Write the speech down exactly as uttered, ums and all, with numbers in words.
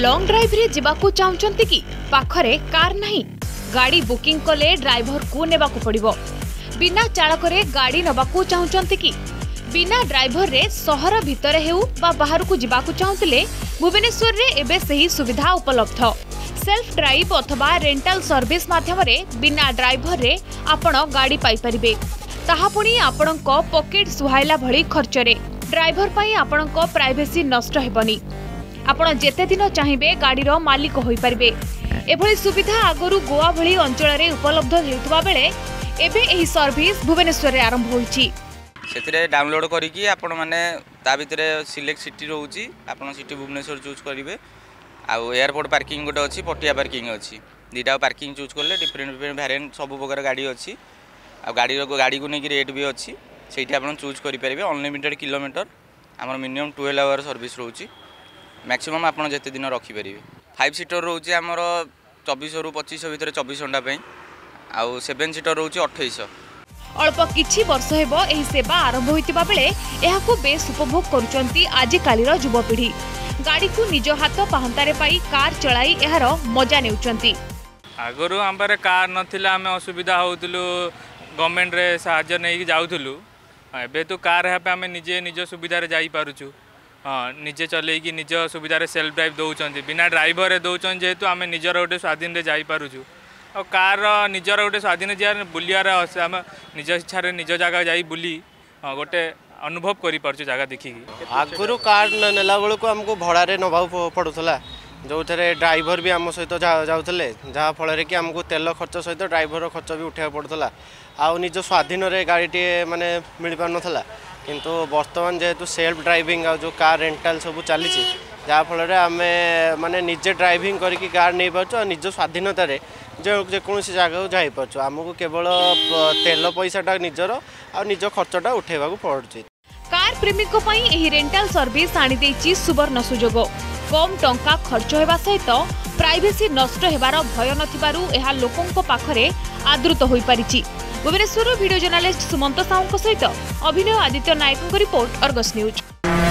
Long drive रे जिबाकू चाहुचंती कि पाखरे कार नहीं गाड़ी बुकिंग कले ड्राइवर को नेबाकू पड़िबो। बिना चालक रे गाड़ी नबाकू चाहुचंती कि बिना ड्राइवर रे शहर भितर हेउ बा बाहर को जिबाकू चाहुतले भुवनेश्वर रे एबे सही सुविधा उपलब्ध। सेल्फ ड्राइव अथवा रेंटल सर्विस माध्यम रे बिना ड्राइवर रे आपण गाड़ी पाई परिबे। ताहा पुणी आपणको पॉकेट सुहाइला भली खर्च रे ड्राइवर पाई आपणको प्राइवेसी नष्ट हेबनी। आपण जेते दिन चाहिबे गाड़ीर मालिक होई परिबे। एभली सुविधा आगरु गोवा भली अंचल रे उपलब्ध हेउतबा बेले एबे एही सर्विस भुवनेश्वर रे आरंभ होईची। सेतिरे डाउनलोड करिकि आपण माने ता भितरे सिलेक्ट सिटी रहउची आपण सिटी भुवनेश्वर चूज करिवे। आ एयरपोर्ट पार्किंग गोटे अछि पटिया पार्किंग अछि दीटा पार्किंग चूज करले डिफरेंट डिफरेंट वेरिएंट सब प्रकार गाड़ी अछि। आ गाड़ी रो गाड़ी को नेकी रेट भी अछि सेठी आपण चूज करि परिबे। अनलिमिटेड किलोमीटर हमर मिनिमम बारह आवर सर्विस रहउची। मैक्सिमम आपण जेते दिन रखि परिबे। फाइव सीटर रहउची हमर चौबीस रु पच्चीस भीतर चौबीस घंटा पे आ सेवन सीटर रहउची अट्ठाईस। अल्प किछि वर्ष हेबो एही सेवा आरंभ होइतिबा बेले एहाकू बेस उपभोग करूचंती आजि कालीर युवपीढ़ी। गाड़ी को निज हाथ पाहंतारे पाई कार चलाई एहार मजा नेउचंती। आगरु आंबारे कार नथिला हमें असुविधा होउतलु गवर्नमेंट रे सहायता नै जाउथलु। एबे तो कार है पे हमें निजे निज सुविधा रे जाई पारुछु। हाँ निजे चले कि निज सुविधा रे सेल्फ ड्राइव दउचंती बिना ड्राइवर रे दउचन जेहेतु आमे निजर गोटे स्वाधीन रे जाई पारुछु। और कार निजर गोटे स्वाधीन जे बुलियार आम निज इच्छा रे निज जगह जाई बुली गोटे अनुभव करि पारछु जगह देखि। आगुरु कार नेला बेलू आमको भड़ा रे नभा पड़ूला जो थे ड्राइवर भी आम सहित जाऊे जहाँ फल कि आमको तेल खर्च सहित ड्राइवर खर्च भी उठा पड़ूला। आ निज स्वाधीन रे गाड़ी टे माने मिल पार नथला किंतु वर्तमान जेहेतु सेल्फ ड्राइविंग आ जो कार रेंटाल सब चली जहाँ फल आम माने निजे ड्राइविंग करके कार नहीं पार्छ निज स्वाधीनता रे जो जेकोसी जगह जापार आमको केवल तेल पैसाटा निजर आ निज खर्चटा उठेबा पड़ुछि। कार प्रेमी को पई एही रेंटल सर्विस आनी देछि सुवर्ण सुजोग। कम टंका खर्च हेबा सहित प्राइवेसी नष्ट हेबार भय नथिबारु एहा लोकंको पाखरे आदृत होई परिछि। भुवनेश्वर वीडियो जर्नलिस्ट सुमंत साहू सहित Abhinay Aditya Nayak report Argus news.